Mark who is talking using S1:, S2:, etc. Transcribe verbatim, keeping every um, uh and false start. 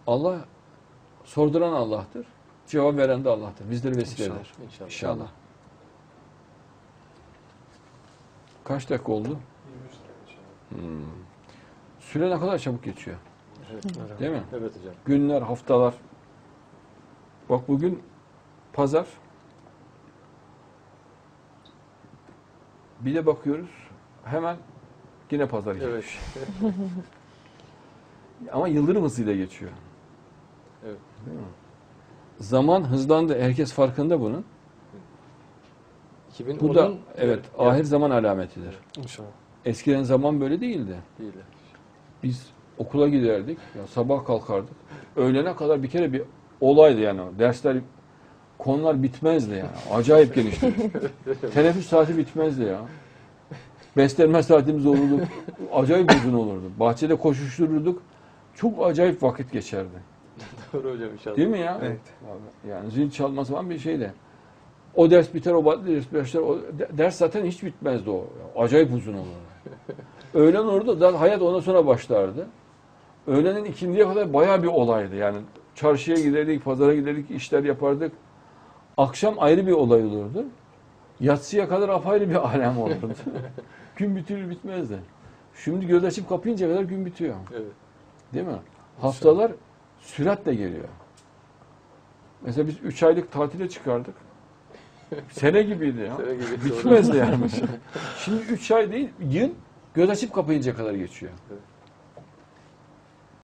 S1: Allah sorduran Allah'tır. Cevap veren de Allah'tır. Bizleri vesile eder.
S2: İnşallah. İnşallah.
S1: İnşallah. Kaç dakika oldu?
S3: yirmi üç dakika.
S1: Hmm. Süre ne kadar çabuk geçiyor.
S2: Evet, evet.
S1: Değil mi?
S2: Evet hocam.
S1: Günler, haftalar. Bak bugün pazar. Bir de bakıyoruz. Hemen yine pazar
S2: Evet.
S1: geçmiş. Ama yıldırım hızıyla geçiyor.
S2: Evet.
S1: Değil mi? Zaman hızlandı. Herkes farkında bunun.
S2: iki bin
S1: Bu da
S2: onun
S1: evet
S2: yani
S1: ahir zaman alametidir.
S3: İnşallah.
S1: Eskiden zaman böyle değildi.
S2: değil.
S1: Biz okula giderdik. Ya sabah kalkardık. Öğlene kadar bir kere bir olaydı yani. Dersler, konular bitmezdi yani. Acayip genişti. Teneffüs saati bitmezdi ya. Beslenme saatimiz olurdu. Acayip uzun olurdu. Bahçede koşuştururduk. Çok acayip vakit geçerdi.
S2: Doğru hocam inşallah.
S1: Değil mi ya?
S3: Evet.
S1: Yani zil çalması falan bir şeydi. O ders biter, o ders başlar. O ders zaten hiç bitmezdi o. Acayip uzun olurdu. Öğlen olurdu da hayat ondan sonra başlardı. Öğlenin ikindiye kadar bayağı bir olaydı. Yani çarşıya giderdik, pazara giderdik, işler yapardık. Akşam ayrı bir olay olurdu. Yatsıya kadar apayrı bir alem olurdu. Gün bitirir bitmezdi. Şimdi göz açıp kapayınca kadar gün bitiyor.
S2: Evet.
S1: Değil mi? Haftalar süratle geliyor. Mesela biz üç aylık tatile çıkardık. Sene gibiydi ya.
S2: Sene gibi.
S1: Bitmezdi yani. Şimdi üç ay değil, yıl göz açıp kapayınca kadar geçiyor.
S2: Evet.